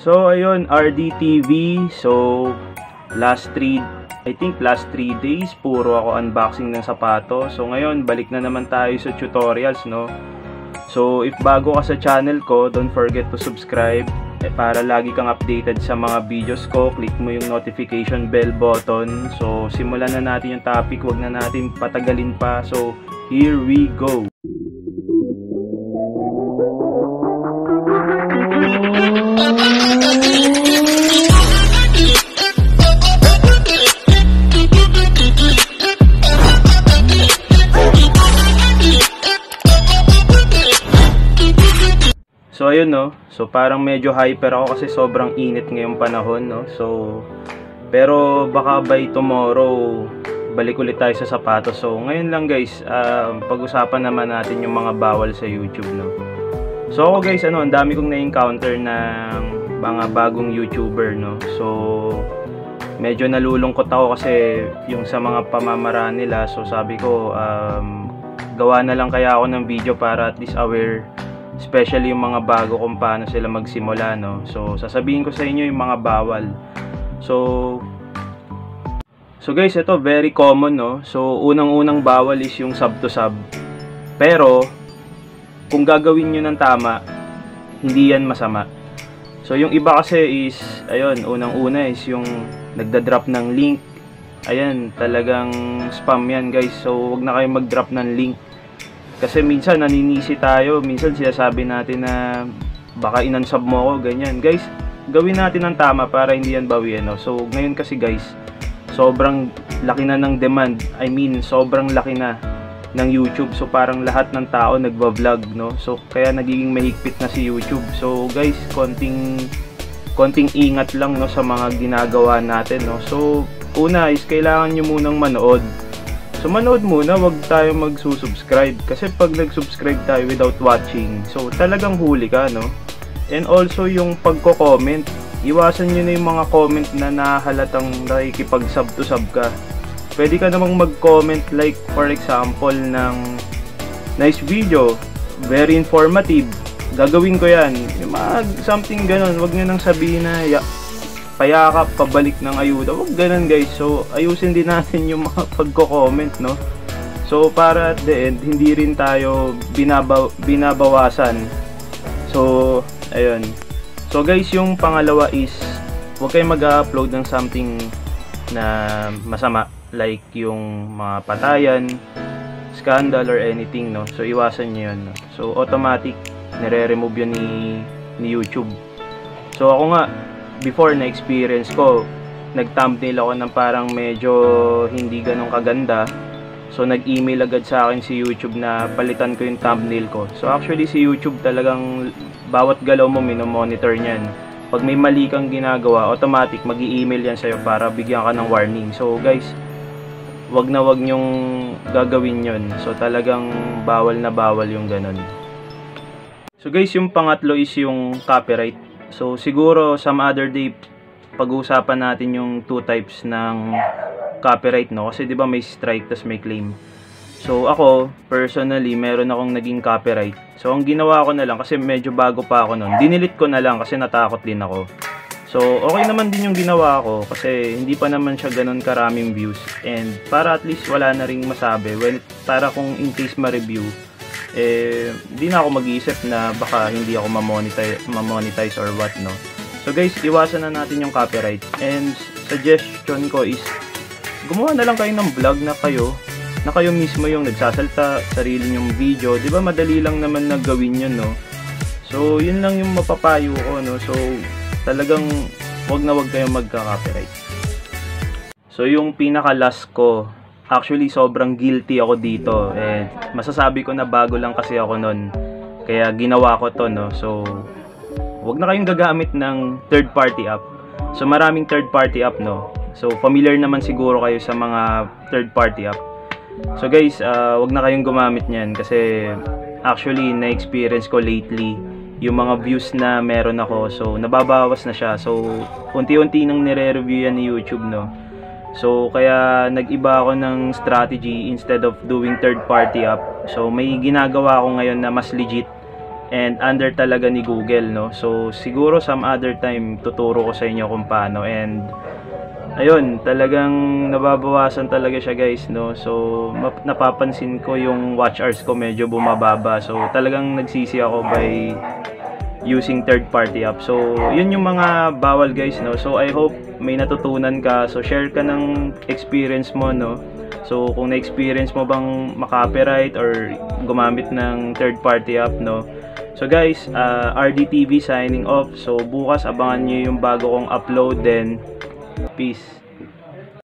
So ayun, RDTV. So last 3 days puro ako unboxing ng sapato. So ngayon balik na naman tayo sa tutorials, no. So if bago ka sa channel ko, don't forget to subscribe para lagi kang updated sa mga videos ko. Click mo yung notification bell button. So simulan na natin yung topic, wag na natin patagalin pa. So here we go. So ayun, no. So parang medyo hyper ako kasi sobrang init ngayong panahon, no. So pero baka by tomorrow balik ulit tayo sa sapatos. So ngayon lang guys, pag-usapan naman natin yung mga bawal sa YouTube, no. So ako guys, ang dami kong na-encounter ng mga bagong YouTuber, no. So medyo nalulungkot ako kasi yung sa mga pamamaraan nila. So sabi ko, gawa na lang kaya ako ng video para at least aware, especially yung mga bago kung paano sila magsimula, no. So sasabihin ko sa inyo yung mga bawal. So guys, ito very common, no. So unang-unang bawal is yung sub to sub. Pero kung gagawin nyo ng tama, hindi yan masama. So yung iba kasi is, ayun, unang-una is yung nagda-drop ng link. Ayan, talagang spam yan guys. So wag na kayong mag-drop ng link. Kasi minsan naninisi tayo, minsan sinasabi natin na baka inansub mo ako, ganyan. Guys, gawin natin ng tama para hindi yan bawian, no? So ngayon kasi guys, sobrang laki na ng demand. I mean, sobrang laki na ng YouTube. So parang lahat ng tao nagba-vlog, no? So kaya nagiging mahigpit na si YouTube. So guys, konting ingat lang, no, sa mga ginagawa natin, no? So una is kailangan nyo munang manood. So manood muna, wag tayo magsusubscribe. Kasi pag nag-subscribe tayo without watching, so talagang huli ka, no? And also yung pagko-comment, iwasan nyo na yung mga comment na nahalatang nakikipag-sub to sub ka. Pwede ka namang mag-comment like for example ng nice video, very informative, gagawin ko yan. Yung mga something ganon, wag nyo nang sabihin na payakap, pabalik ng ayuda. Huwag ganun guys. So ayusin din natin yung mga pagko-comment, no. So para at the end, hindi rin tayo binabawasan. So ayun. So guys, yung pangalawa is huwag kayong mag-upload ng something na masama, like yung mga patayan, scandal or anything, no. So iwasan nyo yun, no? So automatic nire-remove yun ni YouTube. So ako nga, before na experience ko, nag-thumbnail ako ng parang medyo hindi ganun kaganda. So nag-email agad sa akin si YouTube na palitan ko yung thumbnail ko. So actually si YouTube talagang bawat galaw mo minomonitor niyan. Pag may mali kang ginagawa, automatic mag-i-email yan sa'yo para bigyan ka ng warning. So guys, wag nyong gagawin yun. So talagang bawal na bawal yung ganun. So guys, yung pangatlo is yung copyright. So siguro some other day pag-uusapan natin yung two types ng copyright, no? Kasi 'di ba may strike tas may claim. So ako personally meron akong naging copyright. So ang ginawa ko na lang, kasi medyo bago pa ako noon, dinilit ko na lang kasi natakot din ako. So okay naman din yung ginawa ko kasi hindi pa naman siya ganoon karaming views, and para at least wala na ring masabi, para kung in case ma-review, di na ako mag-iisip na baka hindi ako ma-monetize or what, no. So guys, iwasan na natin yung copyright. And suggestion ko is gumawa na lang kayo ng vlog na kayo mismo yung nagsasalta, sarili nyong video. Di ba madali lang naman na gawin yun, no. So yun lang yung mapapayo ko, no. So talagang wag kayong magka-copyright. So yung pinaka last ko, actually sobrang guilty ako dito, and masasabi ko na bago lang kasi ako nun, kaya ginawa ko to, no. So wag na kayong gagamit ng third party app. So maraming third party app, no. So familiar naman siguro kayo sa mga third party app. So guys, wag na kayong gumamit niyan kasi actually na-experience ko lately yung mga views na meron ako, so nababawas na siya. So unti-unti nang nire-review yan ni YouTube, no. So kaya nag-iba ako ng strategy. Instead of doing third party app, so may ginagawa ako ngayon na mas legit and under talaga ni Google, no? So siguro some other time tuturo ko sa inyo kung paano, and ayun, talagang nababawasan talaga siya guys, no? So napapansin ko yung watch hours ko medyo bumababa, so talagang nagsisi ako by using third party app. So yun yung mga bawal guys, no? So I hope may natutunan ka, so share ka ng experience mo, no? So kung na-experience mo bang makopyright or gumamit ng third party app, no? So guys, RDTV signing off. So bukas abangan nyo yung bago kong upload, then peace.